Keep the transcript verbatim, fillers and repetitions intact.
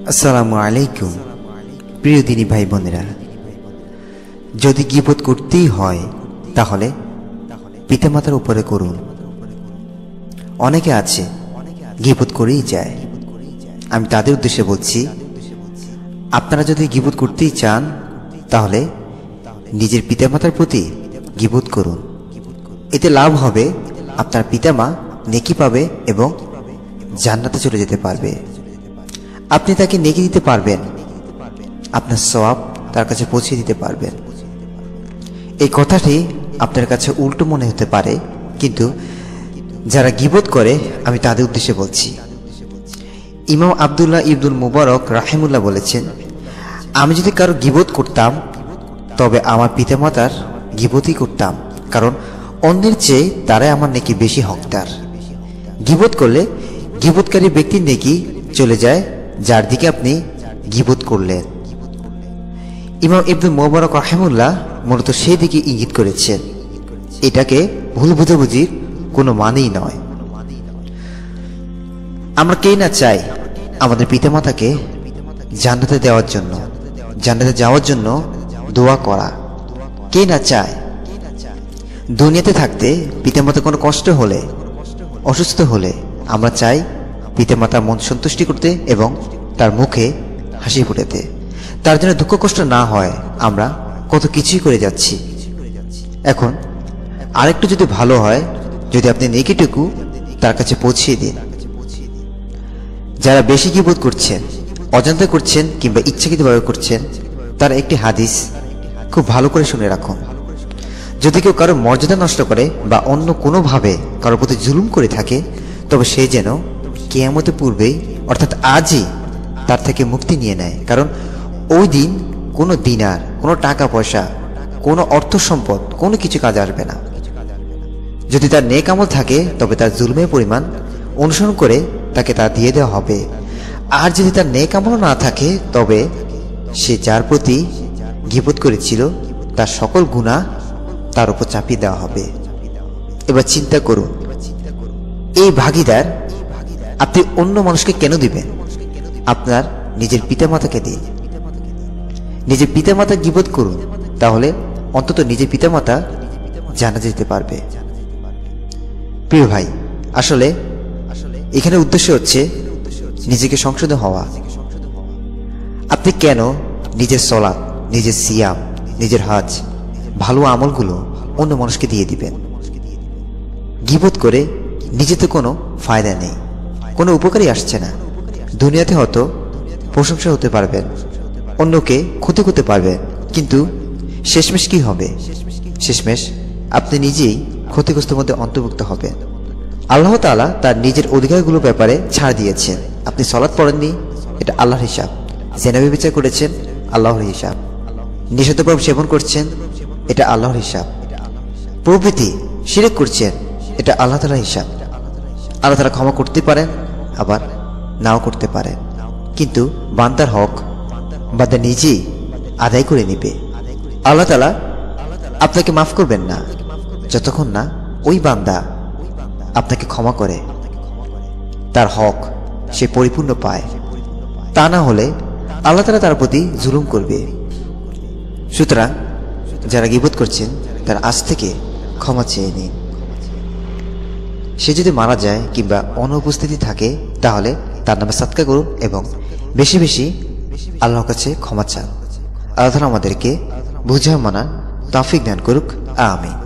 আসসালামু আলাইকুম। প্রিয় দিনী ভাই বোনেরা, যদি গীবত করতেই হয় তাহলে পিতামাতার উপরে করুন। অনেকে আছে গীবত করেই যায়। আমি তাদের উদ্দেশ্যে বলছি, আপনারা যদি গীবত করতেই চান তাহলে নিজের পিতামাতার প্রতি গীবত করুন। এতে লাভ হবে, আপনার পিতামা নেকি পাবে এবং জান্নাতে চলে যেতে পারবে। আপনি তাকে নেকি দিতে পারবেন, আপনার সওয়াব তার কাছে পৌঁছে দিতে পারবেন। এই কথাটি আপনার কাছে উল্টো মনে হতে পারে, কিন্তু যারা গীবত করে আমি তাদের উদ্দেশ্যে বলছি। ইমাম আব্দুল্লাহ ইবনুল মুবারক রাহিমাহুল্লাহ বলেছেন, আমি যদি কারো গীবত করতাম তবে আমার পিতামাতার গীবতই করতাম, কারণ অন্যের চেয়ে তারাই আমার নেকি বেশি হকদার। গীবত করলে গীবতকারী ব্যক্তির নেকি চলে যায় যার দিকে আপনি গীবত করলেন। ইমাম ইবনুল মুবারক রাহিমাহুল্লাহ মূলত সেই দিকে ইঙ্গিত করেছেন। এটাকে ভুল বুঝাবুঝির কোনো মানেই নয়। আমরা কেই না চাই আমাদের পিতামাতাকে জান্নাতে দেওয়ার জন্য, জান্নাতে যাওয়ার জন্য দোয়া করা। কে না চায়? দুনিয়াতে থাকতে পিতামাতা কোনো কষ্ট হলে, অসুস্থ হলে আমরা চাই পিতামাতার মন সন্তুষ্টি করতে এবং তার মুখে হাসি ফুটাতে। তার জন্য দুঃখ কষ্ট না হয় আমরা কত কিছুই করে যাচ্ছি। এখন আরেকটু যদি ভালো হয়, যদি আপনি নেকিটুকু তার কাছে পৌঁছিয়ে দিন। যারা বেশি গীবত করছেন, অজান্তে করছেন কিংবা ইচ্ছাকৃতভাবে করছেন, তার একটি হাদিস খুব ভালো করে শুনে রাখুন। যদি কেউ কারো মর্যাদা নষ্ট করে বা অন্য কোনোভাবে কারোর প্রতি জুলুম করে থাকে, তবে সে যেন কিয়ামতের পূর্বেই অর্থাৎ আজই তার থেকে মুক্তি নিয়ে নেয়। কারণ ওই দিন কোনো দিনার, কোনো টাকা পয়সা, কোনো অর্থ সম্পদ কোনো কিছু কাজে আসবে না। যদি তার নেক আমল থাকে তবে তার জুলুমের পরিমাণ অনুসরণ করে তাকে তা দিয়ে দেওয়া হবে। আর যদি তার নেক আমল না থাকে তবে সে যার প্রতি গীবত করেছিল তার সকল গুনাহ তার উপর চাপিয়ে দেওয়া হবে। এবার চিন্তা করুন, এই ভাগিদার আপনি অন্য মানুষকে কেন দিবেন? আপনার নিজের পিতামাতাকে দিন। নিজের পিতামাতা গীবত করুন, তাহলে অন্তত নিজের পিতামাতা জান্নাতে যেতে পারবে। প্রিয় ভাই, আসলে এখানে উদ্দেশ্য হচ্ছে নিজেকে সংশোধন হওয়া। আপনি কেন নিজের সলাত, নিজের সিয়াম, নিজের হজ, ভালো আমলগুলো অন্য মানুষকে দিয়ে দিবেন? গীবত করে নিজেতে কোনো ফায়দা নেই, কোনো উপকারই আসছে না। দুনিয়াতে হয়তো প্রশংসা হতে পারবেন, অন্যকে ক্ষতি করতে পারবেন, কিন্তু শেষমেশ কি হবে? শেষমেশ আপনি নিজেই ক্ষতিগ্রস্তের মধ্যে অন্তর্ভুক্ত হবেন। আল্লাহ তাআলা তার নিজের অধিকারগুলোর ব্যাপারে ছাড় দিয়েছেন। আপনি সালাত পড়েননি, এটা আল্লাহর হিসাব। জেনা ব্যভিচার করেছেন, আল্লাহর হিসাব। নিষিদ্ধ সেবন করছেন, এটা আল্লাহর হিসাব। প্রভৃতি শিরক করছেন, এটা আল্লাহ তাআলার হিসাব। আল্লাহ তাআলা ক্ষমা করতে পারেন, আবার নাও করতে পারেন, কিন্তু বান্দার হক বান্দা নিজেই আদায় করে নিবে। আল্লাহ তাআলা আপনাকে মাফ করবেন না যতক্ষণ না ওই বান্দা আপনাকে ক্ষমা করে, তার হক সে পরিপূর্ণ পায়। তা না হলে আল্লাহ তাআলা তার প্রতি জুলুম করবে। সুতরাং যারা গীবত করছেন তার আজ থেকে ক্ষমা চেয়ে নিন। সে যদি মারা যায় কিংবা অনুপস্থিতি থাকে তাহলে তার নামে সাদকা করুন এবং বেশি বেশি আল্লাহর কাছে ক্ষমা চান। আল্লাহ তাআলা আমাদেরকে বুঝা মানার তৌফিক দান করুক। আমিন।